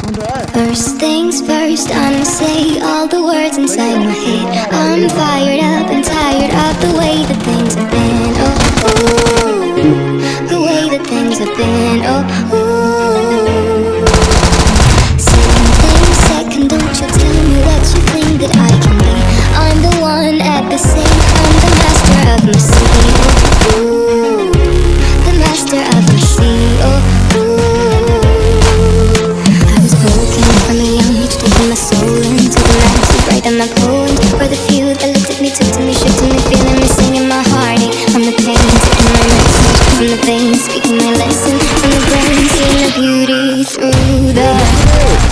First things first, I'ma say all the words inside my head. I'm fired up and tired of the way that things have been. Oh, ooh, the way that things have been. Oh, ooh. Second thing, second, don't you tell me what you think that I can be. I'm the one at the same time, the master of my sea. Oh, ooh, the master of my sea. Oh, ooh. My soul into the night, so bright on my poems. For the few that looked at me, took to me, shook to me, feeling me, singing my heartache. From the pain, taking my message. From the veins, speaking my lesson. From the brain, seeing the beauty through the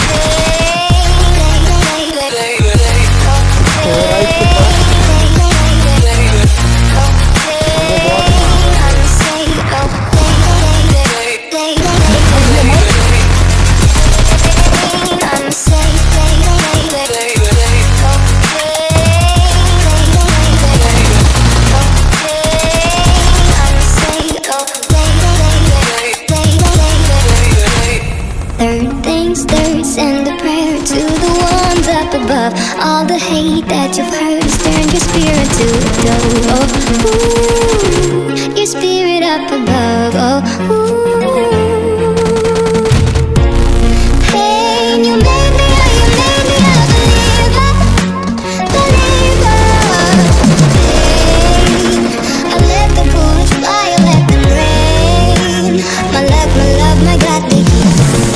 send a prayer to the ones up above. All the hate that you've heard has turned your spirit to a dove. Oh, ooh, your spirit up above. Oh, ooh. Pain, you made me a believer, Pain, I let the bullets fly, I let them rain. My love, my God, they keep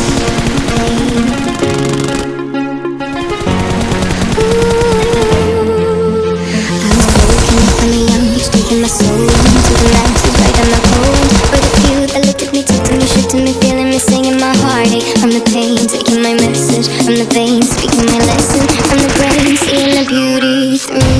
my soul into the night, so bright on my poems. For the few that looked at me, took to me, shook to me, feeling me, singing my heartache. From the pain, taking my message. From the veins, speaking my lesson. From the brain, seeing the beauty through